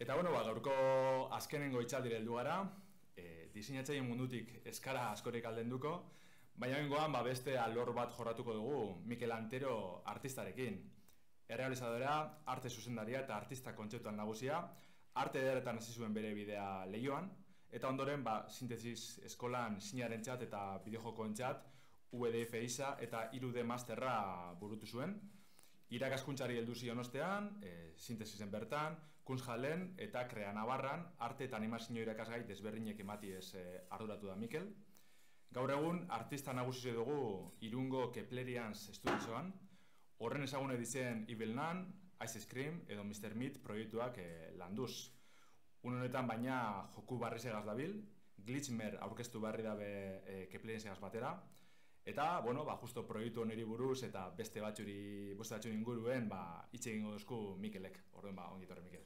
Eta bueno, gaurko azkenengo hitzaldira heldu gara, diseinatzaileen mundutik eskara askorik aldenduko, baina bengoan beste alor bat jorratuko dugu Mikel Antero artistarekin. Errealizadorea, arte zuzendaria eta artista kontzeptuan nagusia, arte ederretan hasi zuen bere bidea Leioan, eta ondoren sintesis eskolan sinarentzat eta bideojokoentzat VDF ISA eta 3D Masterra burutu zuen. Irakaskuntzari heldu zion ostean, sintesisen bertan, Kunsthallen eta Krea Navarran arte eta animazio irakasgai desberdinek ematiez arduratu da Mikel. Gaur egun, artista nagusi dugu Irungo Keplerians Studioan, horren ezagune dizen Evil Nun, Ice Scream edo Mr. Meat proiektuak landuz. Honetan baina joku barrizegaz dabil, Glitchmer aurkeztu barri dabe Kepleriansegaz batera, eta, bueno, justo proiektu honeri buruz eta beste batxuri inguruen hitz egingo duzku Mikelek. Orduen ongi etorri, Mikel.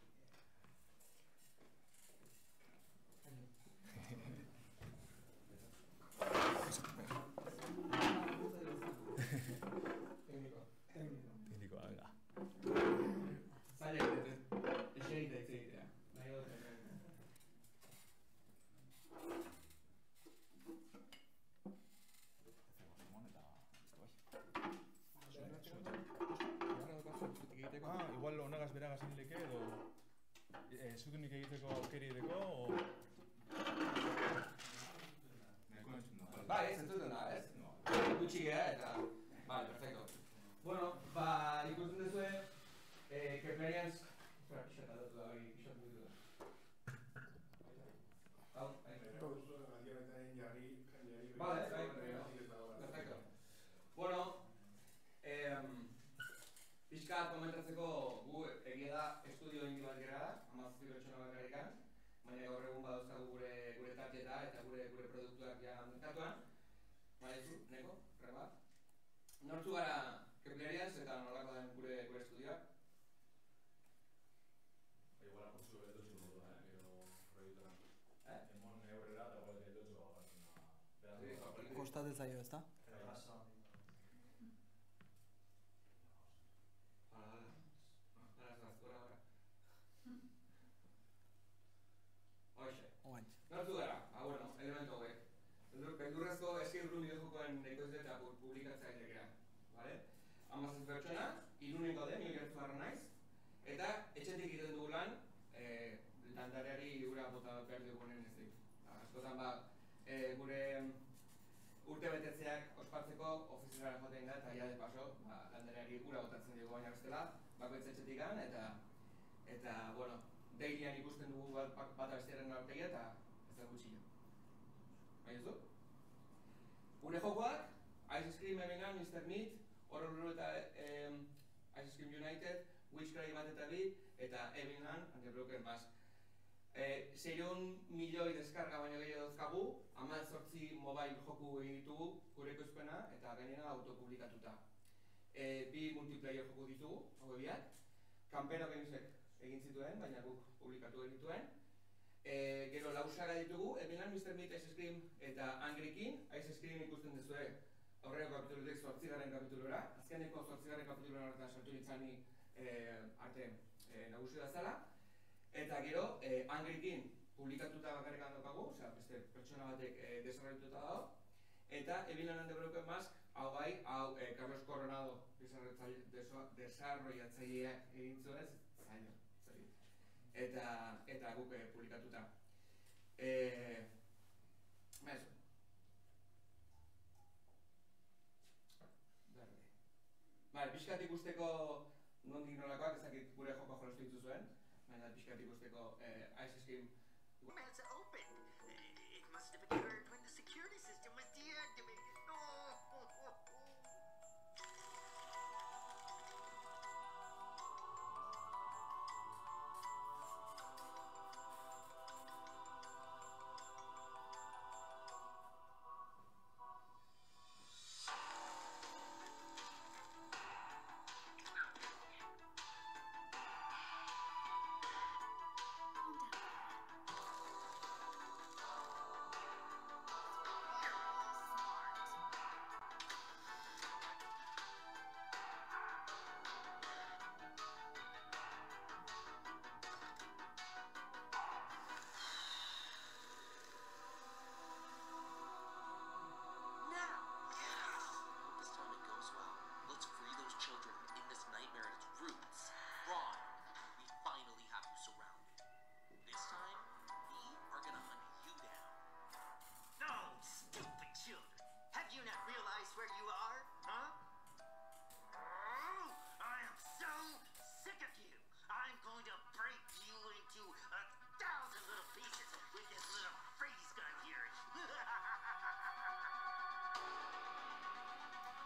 Técnico, venga. Zaila egiten, eserita hitz egitea. Nahi dut igual honegaz beragaz inileke edo zutunik egiteko aukeri edeko o... Bai, zentzuten da, ez? Gutxi geha eta... Bai, perfecto. Bueno, ikusten duzue Keplerians... Espera, pixat aldatu da, pixat mutu da. Hau, perfecto. Bueno, pixka komentatzeko gu egia da estudio indi bat gara da, 17 pertsona bakarrikan, baina gaur egun badauzkagu gure targeta eta gure produktuak ja merkatuan. Baizu, neko, reba. Nortzu gara Keplerians eta nolako den gure estudioak? Igual apurtzu dutzu modu da, gero proiektuan. Emon eurrera eta gualet dutzu gatzen da. Kostatzen zaio, ezta? Nortzu gara, bueno, elementu hauek. Beldurrezko escape room bideojokoen ekoizle eta publikatzaileak gara. 17 pertsona, Irunen gaude, New York Farra naiz, eta etxetik egiten dugu lan, landareari ura bota behar dugunen ez dik. Askotan gure urte betetzeak ospatzeko ofizinara joaten da eta ja de paso landareari ura botatzen dugu baina bestela, bakoitz etxetik gan, eta, bueno, dailyan ikusten dugu bat abestiaren aurpegia eta ez da gutxillo. Baina ez du? Gure jokoak, Ice Scream Evinan, Mr. Meat, Horror eta Ice Scream United, Witchcry bat eta bi, eta Evinan, and the Broken Mask. 600 milioi deskarga baino gehiago dauzkagu, 18 mobile joku egin ditugu gure ekoizpena eta gainera autopublikatuta. 2 multiplayer joku ditugu, hau biak. Campero Gamesek egin zituen, baina guk publikatu genituen. Gero lausara ditugu, Evinan, Mr. Meat, Ice Scream eta Angry King. Ice Scream ikusten duzue aurreko kapitulutik 8. kapitulura. Azkeneko 8. kapitulura horretan sartu ditzani arte nagusi da zela. Eta gero, Angry King publikatuta bakarrik handokagu, beste pertsona batek desarroituta dago. Eta Evinan and the Broken Mask, hau bai, hau Carlos Coronado desarroiatzaileak egin zuenez, zaila. Eta guk publikatuta. Maizu. Pixkat ikusteko nondik nolakoak, ezakit gure joko jolostu ditu zuen, baina pixkat ikusteko Ice Scream. It's open. It must have occurred when the security system was deactivated.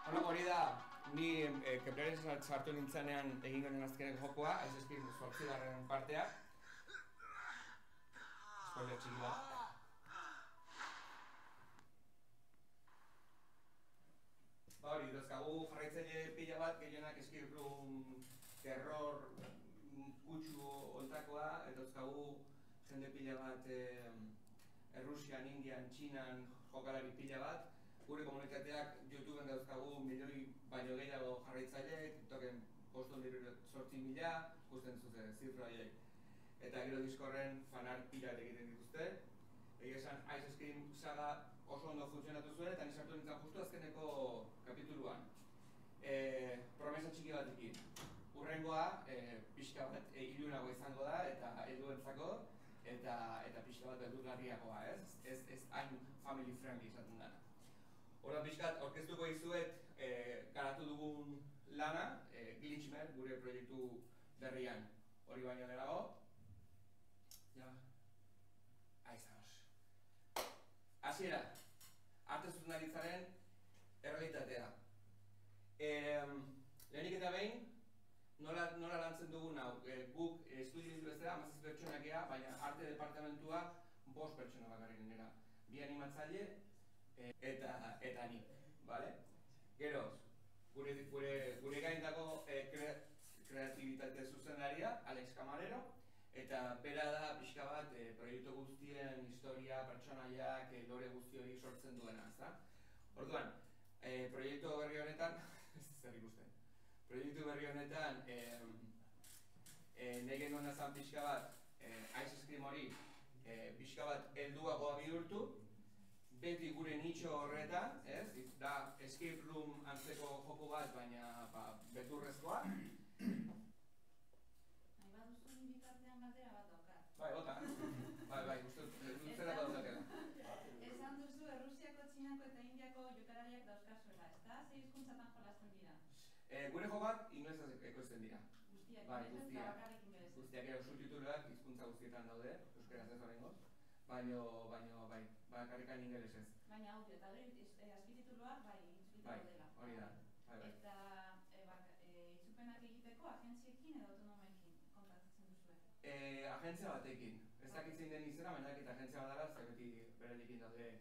Hori da, ni Keplerren sartu nintzenean egingo den azkeneko jokoa, ez eskin 8. partea. Spoiler txiki bat. Hori, dauzkagu jarraitzaile pila bat, gehienak escape room, terror, kutsu ontakoa, eta dauzkagu jende pila bat Rusian, Indian, Txinan jokalari pila bat. Gure komunitateak YouTubeen dauzkagu milioi baino gehiago jarraitzaile, TikToken 508.000, ikusten zute zifra horiek. Eta gero Discorden fanart pila egiten dituzte. Egia esan Ice Cream saga oso ondo funtzionatu zuen, eta ni sartu nintzen justu azkeneko kapituluan. Promesa txiki batekin. Hurrengoa, pixka bat ilunago izango da, eta helduentzako, eta pixka bat beldurgarriagoa, ez? Ez hain family friendly izaten dena. Horren pixkat, orkestuko izuet garatu dugun lana, Glitchmer, gure proiektu berrian. Hori baino delago. Ja. Aizanos. Hasiera, arte zuzendaritzaren errealitatea. Lehenik eta behin, nola lantzen dugun hau, guk estudio bezala 17 pertsonak ea, baina arte departamentua 5 pertsona bakarrik gara. 2 animatzaile eta nik, bale? Gero, gure gaindako kreatibitate zuzendaria, Alex Camarero, eta bera da pixka bat proiektu guztien historia, pertsonaiak, lore guzti hori sortzen duena, ezta? Orduan, proiektu berri honetan, zer ikusten, proiektu berri honetan nahi genuen ezan pixka bat Ice Cream hori pixka bat helduagoa bihurtu, beti gure nitxo horretan, ez? Da escape room antzeko joko bat, baina beldurrezkoa. Nahi baduzu bitartean galdera bat daukat. Bai, bota. Bai, luzera bat daukatela. Esan duzu Errusiako, Txinako eta Indiako jokalariak dauzkazuela, ezta? Ze hizkuntzatan jolasten dira? Gure jokoak ingelesez ekoizten dira. Guztiak Bai, ingelesez eta guztiak. bakarrik ingelesez. Guztiak ero subtituloak hizkuntza guztietan daude, euskaraz ez oraingoz, baino bai, bakarrikan ingelesez. Baina audio eta hori azpitituluak bai itzulita Bai, daudela. hori da. Bai. Eta itzupenak egiteko agentziekin edo autonomoekin kontaktatzen duzue? Agentzia batekin. Ez dakit zein den izena, baina dakit agentzia bat dela, zer beti berenekin daude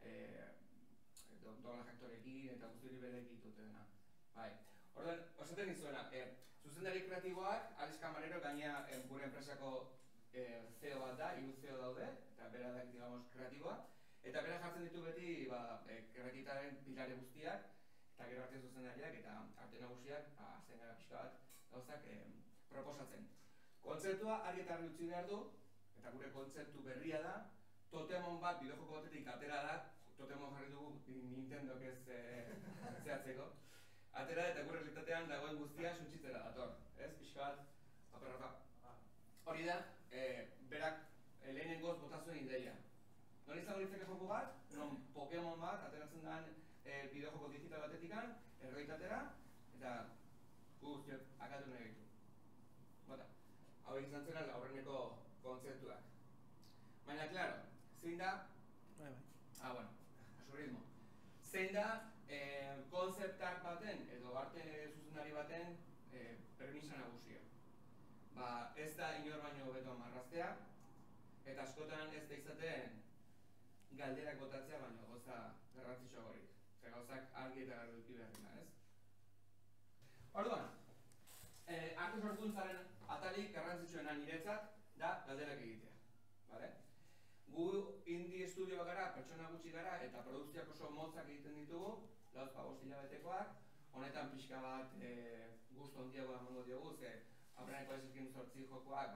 dola jaktorekin eta guzti hori berenekin dute dena. Bai. Orduan, osaten dizuena, zuzendari kreatiboak, Alex Camarero gaina gure enpresako CEO bat da, 3 CEO daude, eta bera da, digamos, kreatiboa. Eta bera jartzen ditu beti, kreatitaren pilare guztiak, eta gero arte zuzendariak eta arte nagusiak, zen gara pixka bat, gauzak proposatzen. Kontzeptua argi eta argi utzi behar du, eta gure kontzeptu berria da, Totemon bat bideojoko batetik atera da, Totemon jarri dugu Nintendok ez zehatzeko. Atera eta gure realitatean dagoen guztia suntsitzera dator, ez? Pixka bat, paperrafa. Hori da, berak lehenengoz bota zuen ideia. Non izango litzake joko bat, non Pokemon bat ateratzen den bideojoko digital batetikan, errealitatera, eta guztiok akatu nahi ditu. Bota, hau izan zena aurreneko kontzeptuak. Baina, klaro, zein da... bueno, asurrismo. Zein da kontzeptak baten, edo arte zuzendari baten premisa nagusia. Ez da inor baino hobeto marraztea, eta askotan ez da izaten galderak botatzea, baina gauza garrantzitsuagorik. Zer gauzak argi eta garbi eduki behar dira, ez? Orduan, arte sorkuntzaren atalik garrantzitsuena niretzat da galderak egitea. Gu indie estudio gara, pertsona gutxi gara, eta produkzioak oso motzak egiten ditugu, 4-5 hilabetekoak, honetan pixka bat gustu handiagoa emango diogu, ze aurreneko Ice 8 jokoak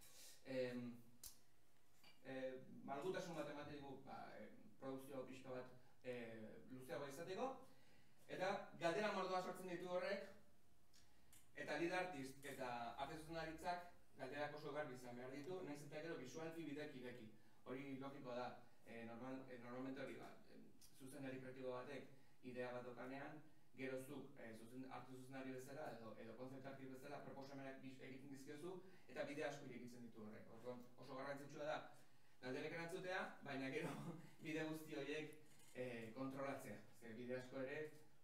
malgutasun bat ematen dugu produkzio pixka bat luzeagoa izateko, eta galdera mordoa sortzen ditu horrek, eta lead artist eta arte zuzendaritzak galderak oso garbi izan behar ditu, nahiz eta gero visualki bideki. Hori logikoa da, normalmente hori zuzendari kreatibo batek idea bat dokanean, gero zuk arte zuzendari bezala edo konzept artist bezala proposamenak egiten dizkiozu, eta bide asko irekitzen ditu horrek. Oso garrantzitsua da galderek erantzutea, baina gero bide guzti horiek kontrolatzea. Bide asko ere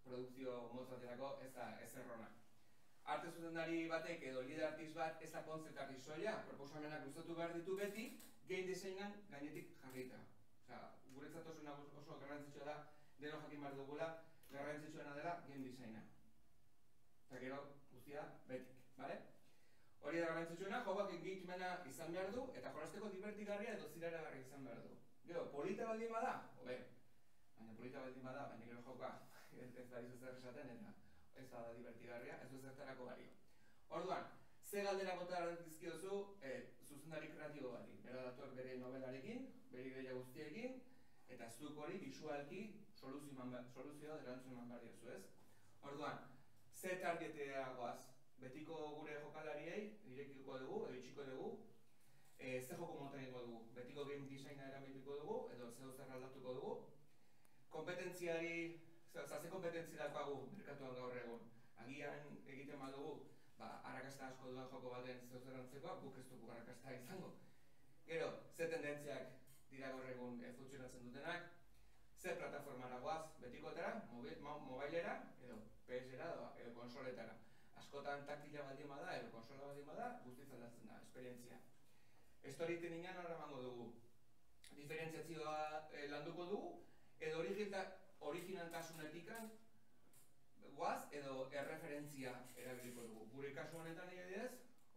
produkzio motz baterako ez da errona. Arte zuzendari batek edo lead artist bat ez da concept artist soila, proposamenak luzatu behar ditu beti, game designan gainetik jarrita. Guretzat oso garrantzitsua da, deno jakin behar dugula, garrantzitsuena dela game designa. Eta gero guztia betik, bale? Hori da garrantzitsuena, jokoak engagementa izan behar du, eta jolasteko divertigarria edo ziraragarria izan behar du. Gero, polita baldin bada, hobe, baina polita baldin bada, baina gero joka ez da izu zer esaten, eta ez da divertigarria, ez du zertarako balio. Orduan, ze galdera bota dizkiozu zuzendari kreatibo bati. Bera dator bere novelarekin, bere ideia guztiekin, eta zuk hori visualki soluzioa erantzun eman behar diozu, ez? Orduan, ze targetea goaz? Betiko gure jokalariei irekiko dugu, edo itxiko dugu, ze joko mota egingo dugu? Betiko game designa erabiliko dugu, edo zeo zer aldatuko dugu? Kompetentziari, ze kompetentzia daukagu merkatuan gaur egun? Agian egiten badugu, arrakasta asko duen joko baten zeo zer antzekoa, guk ez dugu arrakasta izango. Gero, ze tendentziak dira gaur egun funtzionatzen dutenak, ze plataformara goaz, betikotara, mobailera, edo PS-era edo konsoletara. Askotan taktila baldin bada, edo konsola baldin bada, guztiz aldatzen da, esperientzia. Storytellingan hor emango dugu. Diferentziazioa landuko dugu, edo originaltasunetikan guaz, edo erreferentzia erabiliko dugu. Gure kasu honetan adibidez,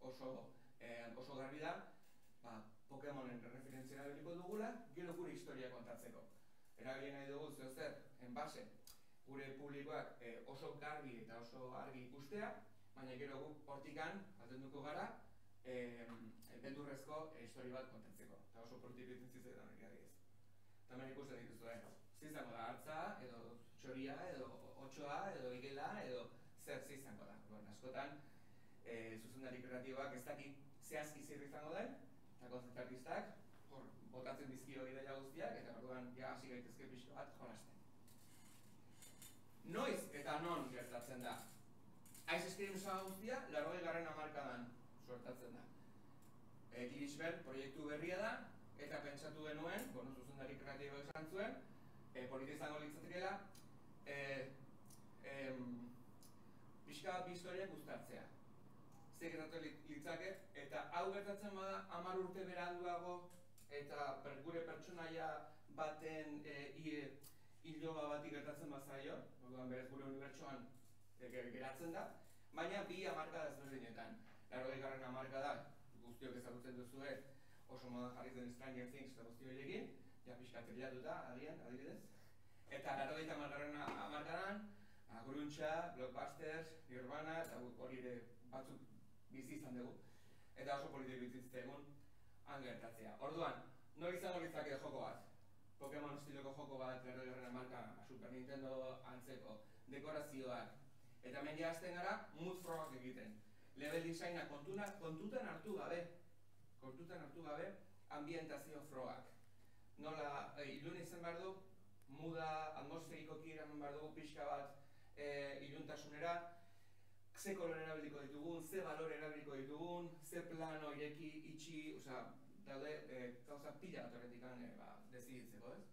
oso garbi da, Pokémonen referentzia erabiliko dugula, gero gure historia kontatzeko. Erabili nahi dugu zeozer, enbase, gure publikoak oso garbi eta oso argi ikustea, baina gero guk hortikan, altenduko gara, beldurrezko histori bat kontatzeko. Eta oso politibitzen zizetan hori adibidez. Tamen ikusten dituzu, zizango da hartza, edo txoria, edo otxoa, edo igela, edo zer zizango da. Askotan, zuzendari kreatiboak ez dakit zehazki zer izango den, eta konzept artistak, botatzen dizkio ideia guztiak, eta orduan hasi gaitezke pixka bat jolasten. Noiz eta non gertatzen da? Ice Cream saga guztia, 80. hamarkadan sortatzen da. Kirishberg proiektu berria da, eta pentsatu genuen, zuzendari kreatibo esan zuen, polita izango litzatekeela, pixka bat bi historiak uztartzea. Zer gertatu litzake, eta hau gertatzen bada 10 urte beranduago, eta gure pertsonaia baten iloba bati gertatzen bazaio, orduan berez gure unibertsoan geratzen da, baina bi hamarkada ezberdinetan. 80. hamarkada, guztiok ezagutzen duzue, oso modan jarri zen Stranger Things eta guzti horiekin, ja pixka trillatuta, adibidez. Eta 80. hamarkadan, Gruntxa, Blockbusters, Nirvana, eta hori ere batzuk bizi izan dugu. Eta oso politik bizitzea egun, han gertatzea. Orduan, nori izango litzake joko bat? Pokémon estiloko joko bat, 80. hamarkadan, Super Nintendo antzeko, dekorazioak. Eta hemen jazten gara, mood frogak egiten. Level designa kontutan hartu gabe, ambientazio frogak. Nola, ilun izan behar du, muda atmosferikoki eraman behar dugu pixka bat iluntasunera, ze kolore erabiliko ditugun, ze balore erabiliko ditugun, ze plano ireki, itxi, daude gauza pila bat horretikan deziditzeko, ez?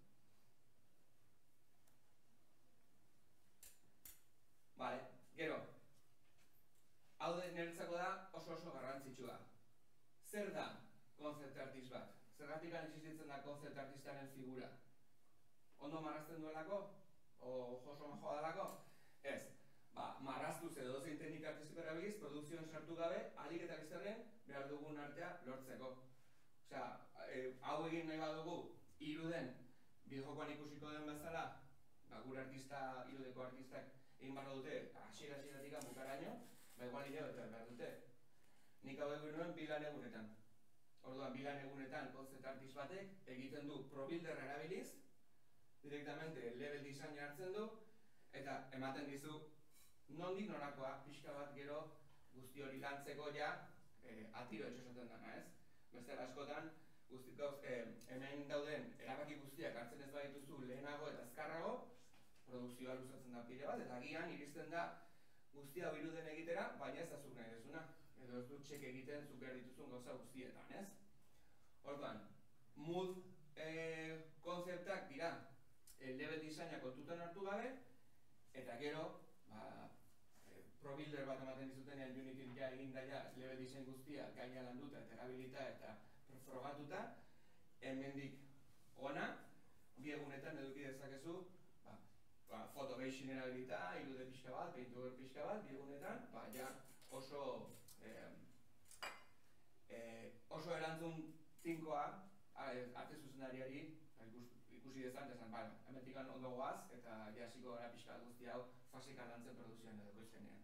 Bale, gero, hau niretzako da oso garrantzitsua. Zer da konzept artist bat? Zergatik existitzen da konzept artistaren figura? Ondo marrazten duelako? O oso majoa dalako? Ez. Marraztuz edo dozein teknika artistiko erabiliz, produkzioan sartu gabe, ahalik eta bizarren behar dugun artea lortzeko. Hau egin nahi badugu, iruden, bideojokoan ikusiko den bezala, gure artista, irudeko artistak egin barra dute, hasieratik bukaraino, igual hilabete behar dute. Nik hau egin nuen bilan egunetan. Orduan, bilan egunetan konzept artist batek egiten du ProBuilder erabiliz, directamente level design hartzen du, eta ematen dizu nondik norakoa, pixka bat gero guzti hori lantzeko ja atiro etxosaten dena, ez? Bestela askotan, hemen dauden erabaki guztiak hartzen ez badituzu lehenago eta azkarrago, produkzioa luzatzen da pile bat, eta agian iristen da guztia hau iruden egitera, baina ez da zuk nahi dezuna. Edo ez dut txek egiten zuk behar dituzun gauza guztietan, ez? Orduan, mood konzeptak dira level designa kontutan hartu gabe, Eta gero, Pro Builder bat ematen dizutenean Unity ja eginda ja level design guztia gaina landuta eta erabilita eta frogatuta, hemendik ona, bi egunetan eduki dezakezu Photobation erabilita, irude pixka bat, Paintover pixka bat, bi egunetan, ja oso erantzun tinkoa arte zuzendariari ikusi dezan, hemendik ondo goaz, eta jasiko gara pixka guzti hau fasika lantzen produzioan edo koiztenean.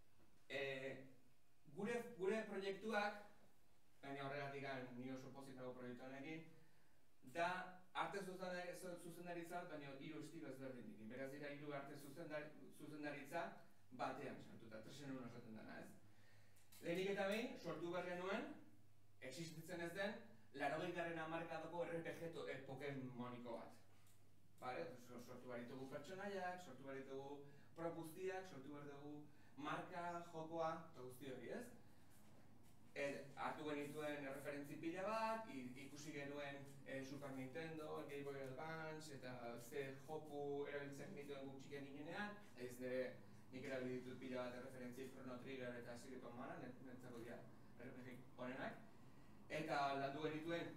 Gure proiektuak, baina horregatik ni oso pozik nago proiektu honekin, da arte zuzendaritza, baina 3 estilo ezberdinik. Beraz dira 3 arte zuzendaritza batean sartuta, 3-en 1 esaten dena, ez? Lehenik eta behin, sortu behar genuen, existitzen ez den, 80. hamarkadako RPG Pokemoniko bat. Sortu behar ditugu pertsonaiak, sortu behar ditugu prop guztiak, sortu behar dugu marka, jokoa, eta guzti hori, ez? Hartu genituen referentzi pila bat, ikusi genuen Super Nintendo, Game Boy Advance, eta ze joku erabiltzen genituen guk txiken ginenean, nik erabili ditut pila bat referentzi Chrono Trigger eta Silicon Mana, nentzako dira RPG honenak, eta landu genituen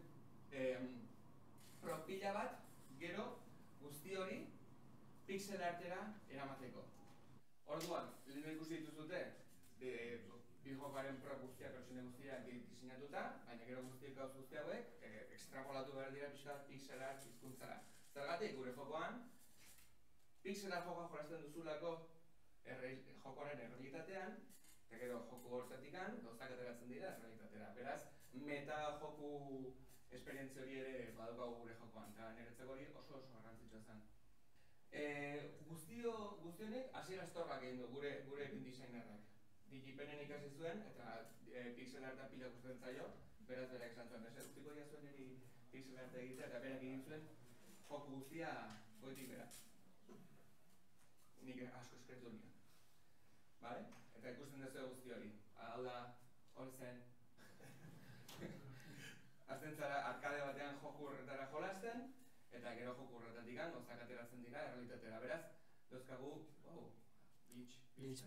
prop pila bat, gero guzti hori pixel artera eramateko. Orduan, lehen ikusi dituzute, bideojokoaren prop guztiak, pertsone guztiak diseinatuta, baina gero gauz guzti hauek, ekstrapolatu behar dira pixka pixel art hizkuntzara. Zergatik, gure jokoan, pixel art jokoa jolazten duzulako jokoaren errealitatean, eta gero joko hortzatikan, gauzak ateratzen dira errealitatera. Beraz, meta joku esperientzia hori ere badaukagu gure jokoan, eta niretzako hori oso garrantzitsua zen. Guzti honek hasiera astorrak egin du gure game designerrak. Digipenen ikasi zuen eta pixel arta pila gustatzen zaio, beraz berak esan zuen, utziko dia zuen eri pixel arta egitea eta berak egin zuen joku guztia goitik bera. Nik asko eskertu nion. Eta ikusten duzu guzti hori. Hau da, hori zen. Azten zara arkade batean joku horretara jolasten, eta gero joku horretatik gauzak ateratzen dira errealitatera. Beraz, dauzkagu, Bleach.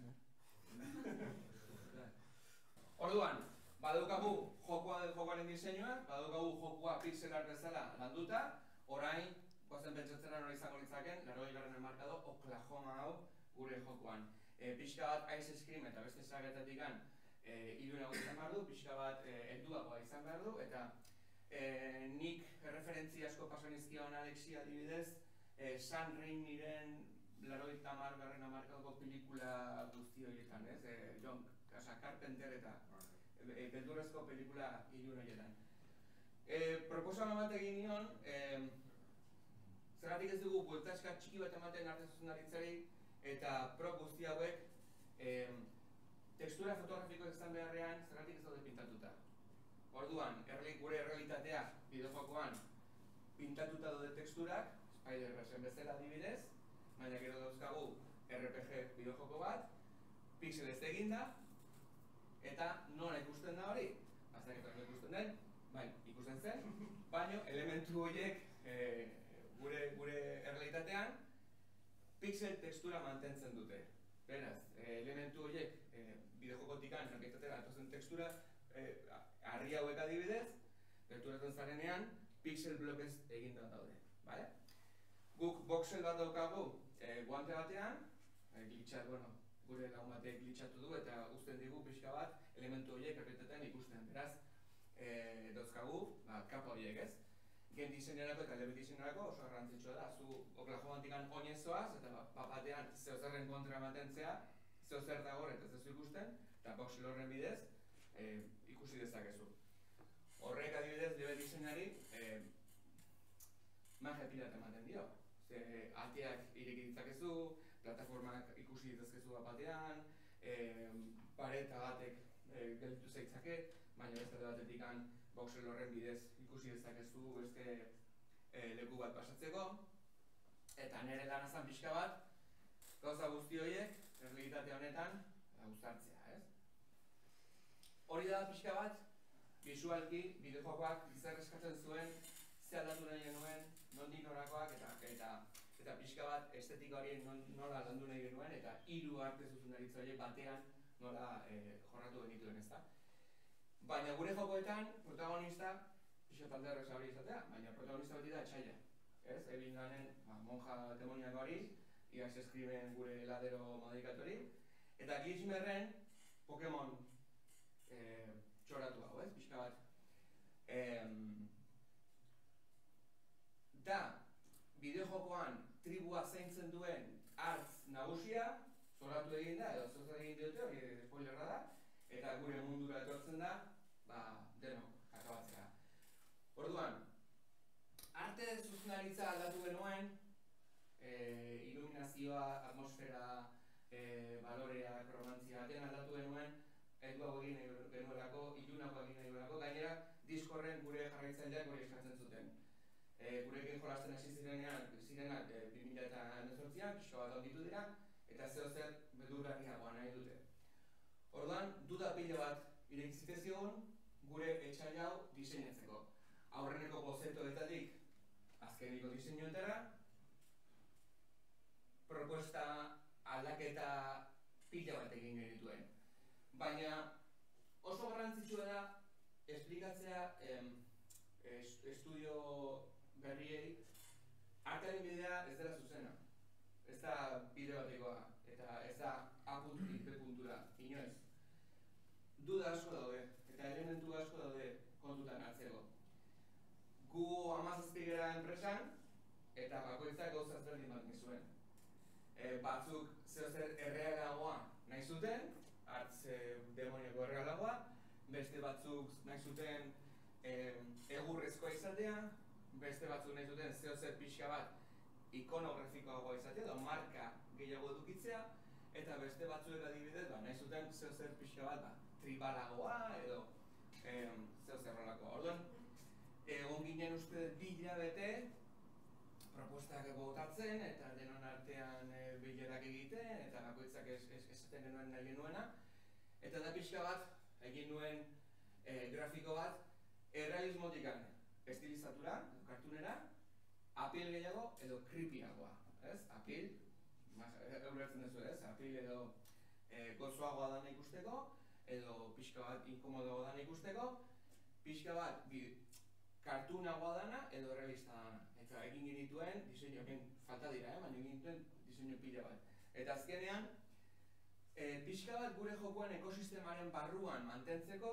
Orduan, badaukagu jokoaren diseinua, badaukagu jokua pixel art bezala landuta, orain, goazen pentsatzen hori izango litzaken, 80. hamarkado Oklahoma hau gure jokoan. Pixka bat Ice Scream eta beste sagetatik ilunago izan behar du, pixka bat helduagoa izan behar du, eta nik referentzi asko pasanizkion Alexi adibidez, San Raimiren 80. hamarkadoko pelikula guzti horietan, ez? John Carpenter eta beldurrezko pelikula ilun horietan. Proposamen bat egin nion, zergatik ez dugu bueltaska txiki bat ematen arte zuzendaritzari eta prop guzti hauek tekstura fotografikoak izan beharrean zergatik ez daude pintatuta. Orduan, gure errealitatea bideojokoan pintatuta daude teksturak, Spider-Verse bezala adibidez, baina gero dauzkagu RPG bideojoko bat, pixelez eginda, eta nola ikusten da hori? Aztenetan nola ikusten den, ikusten zen, baina elementu horiek gure errealitatean pixel tekstura mantentzen dute. Beraz, elementu horiek bideojokotikan errealitatera atozen tekstura, harri hauek adibidez, gerturatzen zarenean, pixel blokez eginda daude. Guk voxel bat daukagu guante batean, gure lagun batek glitchatu du eta uzten digu pixka bat elementu horiek errealitatean ikusten. Beraz, dauzkagu kapa horiek, ez? Game designerako eta level designerako oso garrantzitsua da. Zu Oklahomantikan oinez zoaz eta batean zeozerren kontra mantentzea, zeozer dago eta ez duzu ikusten, eta voxel horren bidez ikusi dezakezu. Horrek adibidez level designari magia pilata ematen dio. Ateak ireki ditzakezu, plataformak ikusi ditzakezu batean, pareta batek gelditu zaitzake, baina beste batetik voxel horren bidez ikusi dezakezu beste leku bat pasatzeko. Eta nire lan azan pixka bat, gauza guzti horiek, errealitate honetan, uztartzea, ez? Hori da pixka bat, bisualki, bideojokoak zer eskatzen zuen, ze aldatu nahi genuen, nondik norakoak eta eta pixka bat estetika hori nola landu nahi genuen, eta 3 arte zuzendaritza horiek batean nola jorratu genituen, ezta. Baina gure jokoetan, protagonista, pixka talde erreza hori izatea, baina protagonista beti da etxaila. Ez, egin ganen, monja demoniako hori, iaz eskriben gure heladero modikatori, eta Glitchmerren Pokemon txoratu hau, ez, pixka bat. Da, bideojokoan tribua zaintzen duen artz nagusia, zoratu egin da, edo zozer egin diote, hori spoilerra da, eta gure mundura etortzen da, denok akabatzea. Orduan, arte zuzenaritza aldatu genuen, iluminazioa, atmosfera, baloreak, romantzia, batean aldatu genuen, eduago egin genuelako, ilunako egin genuelako, gainera, diskorren gure jarraitzaileak hori eskatzen zuten. Gurekin jolasten hasi zirenak 2018an, pixka bat onditu dira, eta zer beldurgarriagoa nahi dute. Orduan, duda pila bat irekizite zigun gure etxai hau diseinatzeko. Aurreneko bozetoetatik azkeniko diseinuetara, propuesta aldaketa pila bat egin genituen. Baina oso garrantzitsua da esplikatzea estudio berriei artearen bidea ez dela zuzena. Ez da bide batekoa, eta ez da A puntutik B puntura, inoiz. Duda asko daude, eta elementu asko daude kontutan hartzeko. Gu 17 gara enpresan, eta bakoitzak gauza ezberdin bat nizuen. Batzuk zeozer errealagoa nahi zuten, hartz demoniako errealagoa, beste batzuk nahi zuten egurrezkoa izatea, beste batzuk nahi zuten zeozer pixka bat ikonografikoagoa izatea, edo marka gehiago edukitzea, eta beste batzuek adibidez nahi zuten zeozer pixka bat tribalagoa, edo zeozer rolakoa. Orduan, egon ginen uste 2 hilabete propuestak botatzen, eta denon artean bilerak egiten, eta bakoitzak esaten genuen nahi genuena, eta da pixka bat egin nuen grafiko bat errealismotikan estilizatura, kartunera, apil gehiago edo creepyagoa, ez? Apil, ulertzen duzu, ez? Apil edo gozoagoa dana ikusteko, edo pixka bat inkomodoagoa dana ikusteko, pixka bat kartunagoa dana edo realista dana. Eta egin genituen diseinu, falta dira, baina egin genituen diseinu pila bat. Eta azkenean, pixka bat gure jokoan ekosistemaren barruan mantentzeko,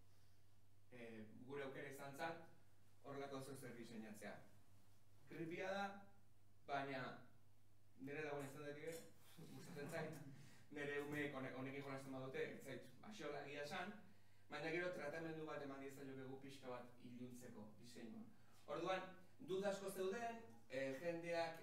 gure aukera izan zen, horrelako zer diseinatzea. Creepya da, baina nire dagoen izan dut gustatzen zait, nire umeek honekin jolasten badute, ez zait baxola egia esan, baina gero tratamendu bat eman diezaiokegu pixka bat iluntzeko diseinua. Orduan, dut asko zeuden, jendeak,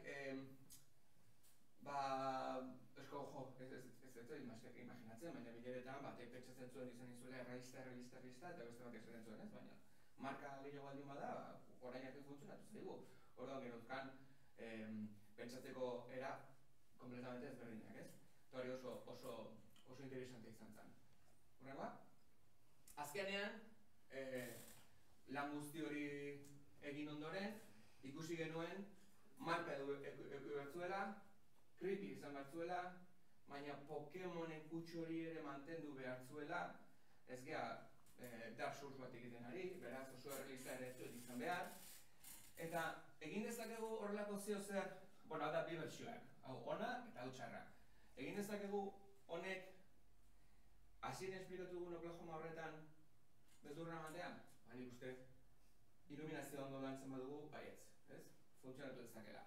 imaginatzen, baina bileretan batek pentsatzen zuen izan izuela realista, eta beste bat esaten zuen, ez? Baina marka gehiago baldin bada, orain arte funtzionatu zaigu. Orduan genuzkan pentsatzeko era kompletamente ezberdinak, ez? Eta hori oso interesante izan zen. Horrengoa? Azkenean, lan guzti hori egin ondoren, ikusi genuen marka edu bertzuela, creepy izan bertzuela, baina Pokemonen kutsu hori ere mantendu behartzuela, ez geha Dark Souls bat egiten ari, beraz oso errealista ere ez izan behar. Eta egin dezakegu horrelako zeozer, hau da bi bertsioak, hau ona eta hau txarra. Egin dezakegu honek hasien esplikatu dugun Oklahoma horretan beldurra ematean, nik uste iluminazio ondo lantzen badugu, baietz, ez? Funtzionatu dezakela.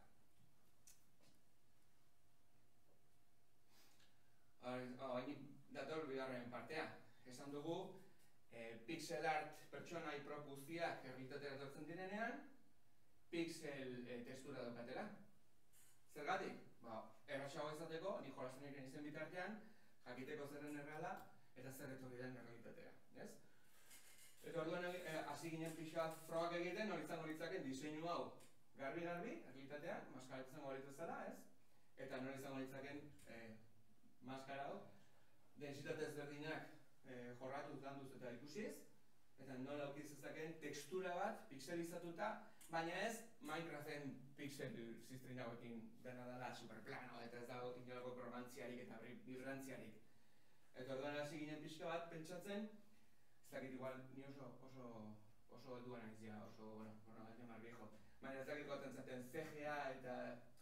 Hain dator bigarren partea. Esan dugu, pixel art pertsonai prop guztiak errealitatea etortzen direnean, pixel testura daukatela. Zergatik? Erraxago izateko, nik jolasten egin izen bitartean, jakiteko zerren erreala eta zer etorri den errealitatea. Eta orduan hasi ginen pixka frogak egiten, hori izango litzaken diseinu hau garbi-garbi, errealitatean, maskara izango litzazela, ez? Eta nori izango litzaken maskara hau, densitate ezberdinak jorratuz, landuz eta ikusiz, eta nola aukiz ezaken tekstura bat pixelizatuta, Baina ez, Minecraften pixel ziztrin hauekin dena dela superplano eta ez dago inolako kromantziarik eta vibrantziarik. Eta orduan hasi ginen pixka bat pentsatzen, ez dakit igual ni oso heldua naiz ja, oso, bueno, más viejo. Baina ez dakit goten zaten CGA eta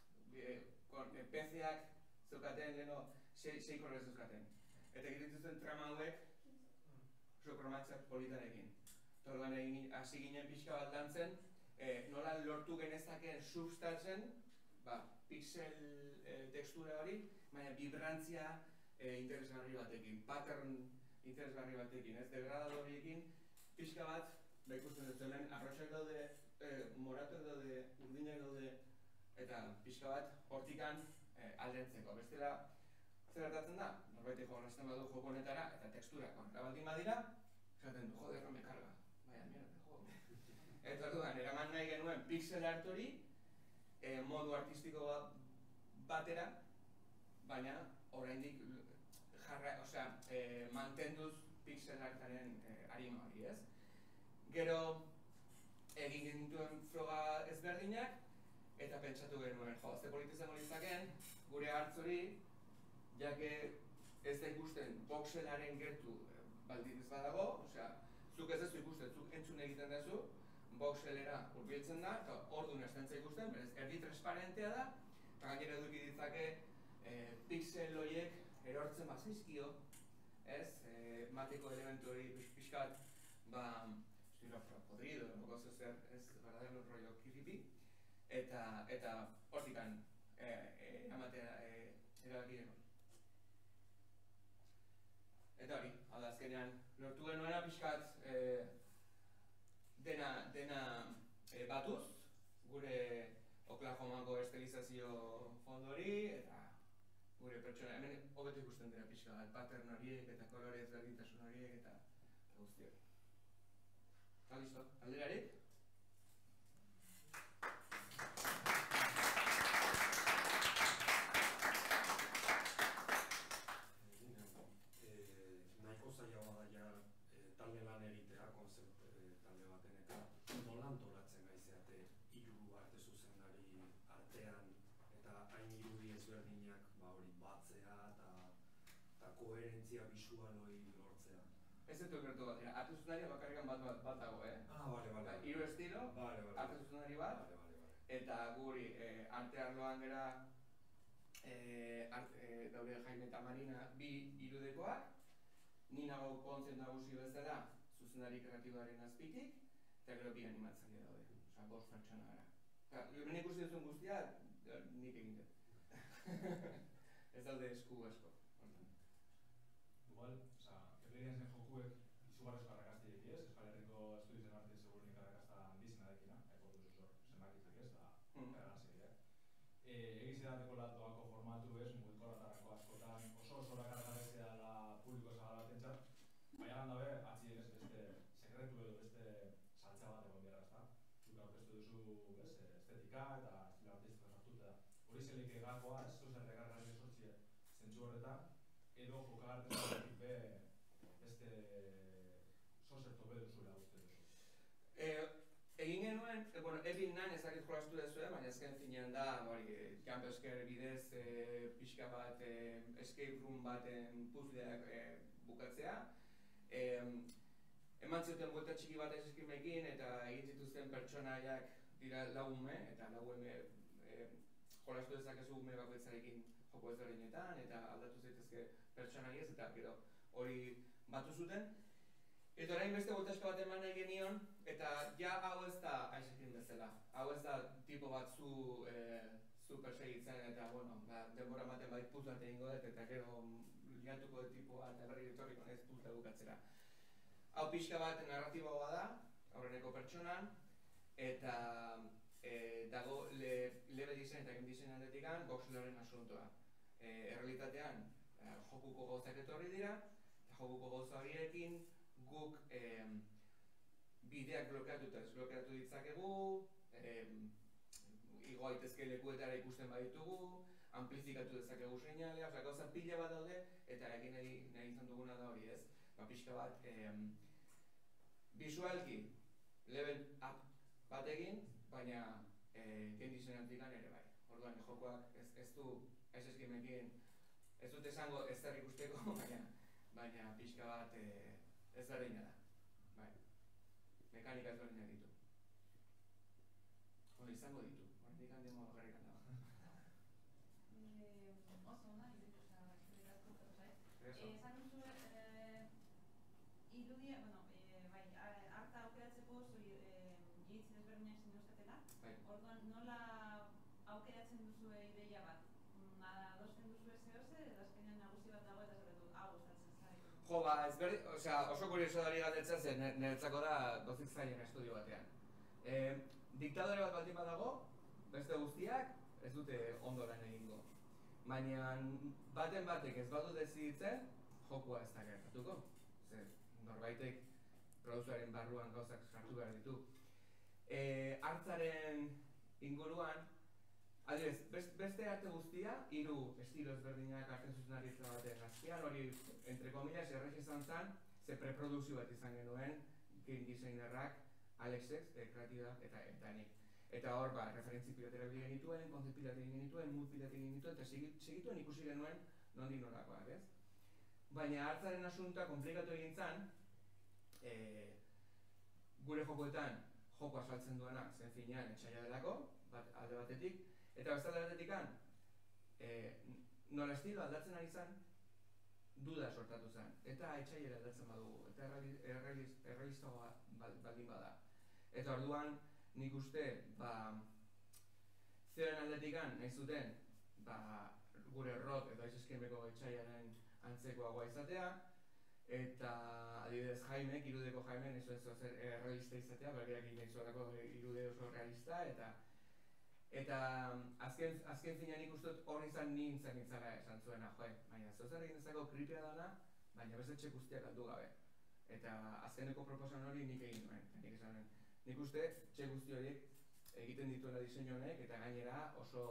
PC-ak zeukaten leno 6 kolore zeukaten. Eta egiten zuten trama hauek oso kromatzia politarekin. Orduan hasi ginen pixka bat lantzen, nola lortu genezakeen substatzen, pixel tekstura hori, baina vibrantzia interesgarri batekin, pattern interesgarri batekin, ez degradadoriekin, pixka bat, ikusten dut zelen, arroxak daude, moratuak daude, urdinak daude, eta pixka bat hortikan aldentzeko. Bestela, zer gertatzen da? Norbaitek jorrasten badu joko honetara, eta tekstura kontra baldin badira, esaten du, joder, no me carga. Baina, mierda, joder. Eta orduan, eraman nahi genuen pixel art hori, modu artistiko batera, baina oraindik mantenduz pixel artaren arima hori, ez? Gero, egin genituen froga ezberdinak, eta pentsatu genuen, ze polit izango litzakeen, gure hartz hori, jake ez da ikusten voxelaren gertu baldin ez badago, zuk ez duzu ikusten, zuk entzun egiten duzu, voxelera hurbiltzen da, eta orduan ez dentza ikusten, berez, erdi transparentea da, eta gainera eduki ditzake pixel horiek erortzen zaizkio, ez? Mateko elementu hori pixkat, podrido, gozo zer, ez, verdadero rollo kiripi, eta hortikan eramatea erabaki genuen. Eta hori, hau da azkenean, lortu genuena pixkat dena batuz, gure Oklahomako estilizazio fondo hori, eta gure pertsona, hemen hobeto ikusten dira pixka bat, pattern horiek eta kolore ezberdintasun horiek eta guzti hori. Eta listo, alderarik? Nahiko zaila bada talde lan egitea, konzept talde baten eta nola antolatzen gaizeate hiru arte zuzendari artean eta hain irudi ezberdinak hori batzea eta koherentzia bisual hori lortzea. Ez dut gertu bat, arte zuzendari bakarrikan bat dago, Bale. Hiru estilo, arte zuzendari bat, eta guri arte arloan gara daude Jaime eta Marina bi irudekoak, ni nago kontzen nagusi bezala zuzendari kreatiboaren azpitik, eta gero bi animatzaile daude, bost pertsona gara. Hemen ikusi duzun guztia, nik egin dut. Ez daude esku asko. Igual, herriaren zen jokuek izugarrezko arrakazti ez? Euskal Herriko Estudizen Arte segurunik arrakazta handizena dekina, zenbakitzak ez, da erganzei, Egiz edateko doako formatu ez, mugikorratarako askotan, oso erakargarrezea dela publiko zabal batentzat, baina gandabe, atzien ez beste sekretu edo beste saltza bat egon behar, ezta? Zuk aurkeztu duzu estetika eta estilo artistiko sartuta. Hori zelik egakoa, ez zozer rekargarri sortzie zentzu horretan, edo jokagartzen beste zozer tope duzula uste duzu. Egin genuen, egin nan ezakit jolastu duzue, baina ezken finean da, jump scare bidez, pixka bat, escape room baten puzzleak bukatzea. Eman zuten buelta txiki bat eskrimekin eta egin zituzten pertsonaiak dira lau ume, eta lau ume jolastu dezakezu ume bakoitzarekin joko ezberdinetan, eta aldatu zaitezke pertsonaiez, eta gero hori batu zuten. Eta orain beste botaska bat eman nahi genion, eta ja hau ez da Isaacin bezala. Hau ez da tipo bat zu persegitzen eta, denbora maten badit puzla egingo dut, eta gero liatuko dut tipoa eta berri etorriko nahiz puzla bukatzera. Hau pixka bat narratiboa da, aurreneko pertsonan, eta dago level design eta game design aldetikan voxelaren asuntoa. Errealitatean, jokuko gauzak etorri dira, eta jokuko gauza horiekin guk bideak blokeatu eta desblokeatu ditzakegu, igo aitezke lekuetara ikusten baditugu, amplifikatu dezakegu seinalea, gauza pila bat daude, eta egin nahi izan duguna da hori, ez? Pixka bat, visualki level up bat egin, baina game diseinatikan ere bai. Orduan, jokoak ez du eskimekin, ez dut esango ez zer ikusteko, baina pixka bat ez berdina da. Bai. Mekanika ezberdinak ditu. Hori izango ditu. Hortik demo bakarrik dago. Oso ona, eskerrik asko, esan duzu irudia, bai, harta aukeratzeko iritzi desberdinak zinuzkatela. Orduan, nola aukeratzen duzu ideia bat? Adosten duzu edo eta azkenean nagusi bat dago eta zerretu, gustatzen zaitu. Jo, oso kurioso dari galdetzen zen, niretzako da dozik zailen estudio batean. Diktadore bat baldin badago, beste guztiak ez dute ondo lan egingo. Baina baten batek ez badu deziditzen, jokoa ez da gertatuko. Zer, norbaitek produktuaren barruan gauzak sartu behar ditu. Hartzaren inguruan, adibidez, beste arte guztia, 3 estilo ezberdinak arte zuzenaritza baten azpian, hori, entre comillas, errez izan zen, ze preprodukzio bat izan genuen, game designerrak, Alexek, kreatibak eta nik. Eta hor, referentzi pilotera egin genituen, konzept pilot egin genituen, mood pilot egin genituen, eta segituen ikusi genuen nondik norakoak, ez? Baina hartzaren asuntoa komplikatu egin zen, gure jokoetan jokoa saltzen duena zen finean etxaila delako, alde batetik, eta beste alde batetikan, nola estilo aldatzen ari zen, duda sortatu zen, eta etxaila aldatzen badugu, eta errealistagoa baldin bada. Eta orduan, nik uste, zeren aldetikan nahi zuten, gure rock edo aizeskemeko etxaiaren antzekoagoa izatea, eta adibidez Jaimek, irudeko Jaimen, ez zuen realista izatea, bergerak nahi zuelako irude oso realista, eta azken finean nik uste hori izan nintzen nintzara esan zuena, baina zozer egin dezako kripia dana, baina beste etxe guztiak aldu gabe. Eta azkeneko proposan hori nik egin nuen, nik uste etxe guzti horiek egiten dituela diseinu honek, eta gainera oso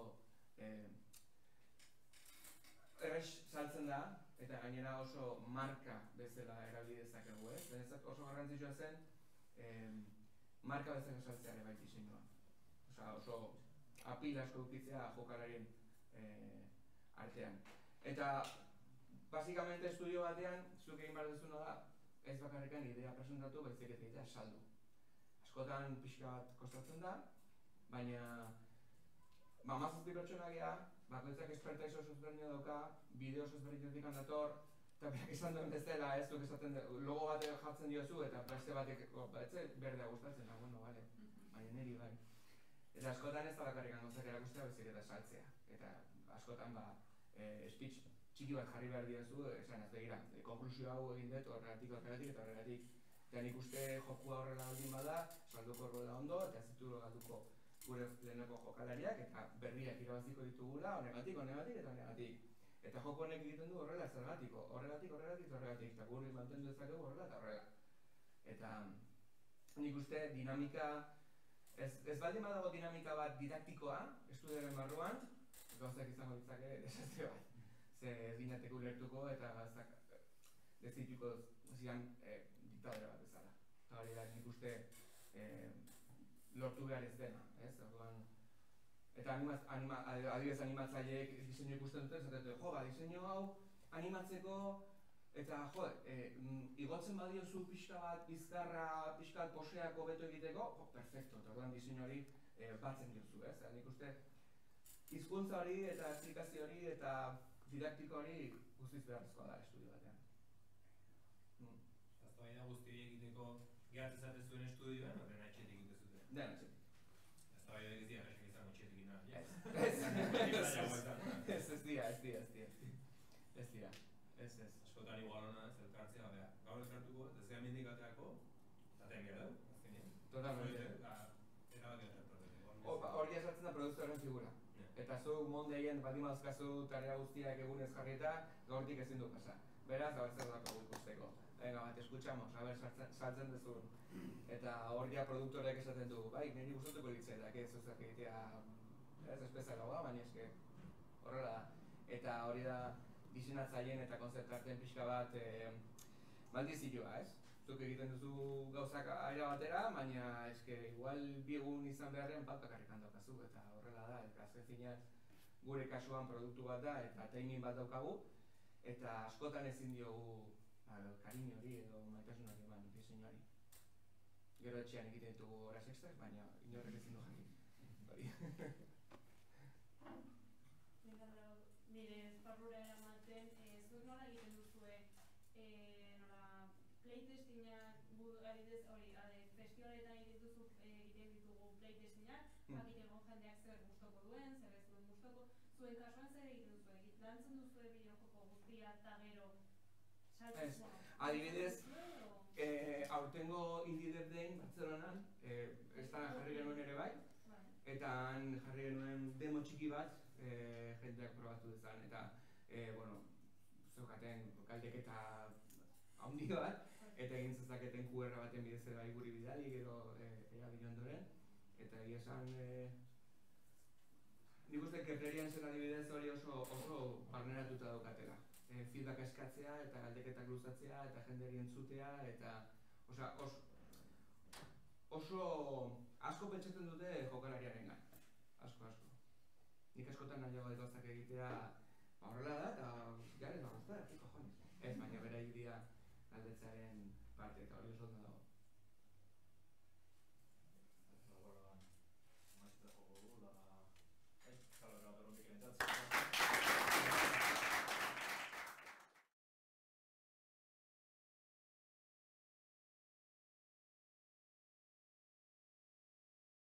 errez saltzen da, eta gainera oso marka bezala erabili dezakegu, ez? Benetzat oso garrantzitsua zen marka bezala saltzea ere bai diseinua. Oso apil asko ukitzea jokalarien artean. Eta, basikamente estudio batean, zuk egin behar duzuna da, ez bakarrikan idea presentatu, baizik eta idea saldu. Askotan pixka bat kostatzen da, baina mazazpi pertsonak ea, bakoitzak expertaiz oso ezberdina dauka, bideo oso ezberdinetik dator, eta berak esan duen bezala, ez duk esaten logo bat jartzen diozu, eta beste batek, berdea gustatzen da, bueno, bale, baina niri bai. Eta askotan ez da bakarrik gauzak erakustea, bezik eta saltzea. Eta askotan, speech txiki bat jarri behar diozu, esan ez begira, konklusio hau egin dut, horregatik eta horregatik. Eta nik uste jokua horrela aldin bada, salduko horrela ondo, eta ez ditu galduko gure leheneko jokalariak, eta berriak irabaziko ditugula, honegatik, eta honegatik. Eta joko honek egiten du horrela zergatiko, horregatik, eta gure mantendu dezakegu horrela eta horrela. Eta nik uste dinamika, ez baldin badago dinamika bat didaktikoa, estudioaren barruan, gauzak izango ditzake desastre bat. Ze ez ginateko ulertuko eta ez dituko zian diktadore bat bezala. Eta hori da nik uste lortu behar ez dena, ez? Eta adibidez animatzaileek diseinu ikusten dute, zaten dute, diseinu hau animatzeko eta igotzen badiozu pixka bat, bizkarra, pixka bat poseak hobeto egiteko, perfecto, eta orduan diseinu hori batzen diozu, ez? Nik uste hizkuntza hori eta esplikazio hori eta didaktiko hori guztiz beharrezkoa da estudio batean. Eztabaida guzti hori egiteko gehatzen zaten zuen estudioan, horren etxetik egite zuten? Den etxetik. Eztabaida ez dira gaixak izango etxetik ina? Ez. Askotan igual hona ez elkartzea, gaur elkartuko, ez zean mendik ateako, zaten gara du, azkenean. Totalmente. Erabak hori esartzen da produktuaren figura. Eta zu mondeien baldin mazkazu tarea guztiak egunez jarrieta, gaurtik ezin du pasa. Beraz, gaur zer dako ikusteko. Venga, bat, eskuchamos, a ber, saltzen dezun. Eta hori da produktoreak esaten du, bai, niri gustatuko litzaidak, ez zuzak egitea, ez espezalagoa, baina eske horrela da. Eta hori da diseinatzaileen eta konzeptarten pixka bat maldizioa, ez? zuk egiten duzu gauzak aira batera, baina eske igual bi egun izan beharrean bat bakarrik daukazu, eta horrela da, eta azken finean gure kasuan produktu bat da, eta timing bat daukagu, eta askotan ezin diogu kariño hori edo maitasun hori eman diseinuari. Gero etxean egiten ditugu horas extras, baina inorrek ezin du jakin. Nire esparrura eramaten, zuek nola egiten duzue, nola playtestingak, adibidez hori, festivaletan egiten ditugu playtestingak, jakiteko jendeak zer gustoko duen, zer ez duen gustoko, zuen kasuan zer egiten duzue, lantzen duzue bideojoko guztia eta gero saltzen adibidez, aurtengo Indie Dev Dayn Bartzelonan, estan jarri genuen ere bai, eta han jarri genuen demo txiki bat, jendeak probatu dezan, eta, zeukaten galdeketa handi bat, eta egin zezaketen QR baten bidez bai guri bidali, gero erabili ondoren, eta egia esan, nik uste Keplerian zen adibidez hori oso barneratuta daukatela. Feedback eskatzea, eta galdeketak luzatzea, eta jendeari entzutea, eta, oso asko pentsatzen dute jokalariaren gan. Asko. Nik askotan nahiago gauzak egitea horrela da, eta garen horrezta, cojones. Ez, baina bera egitea galdetzearen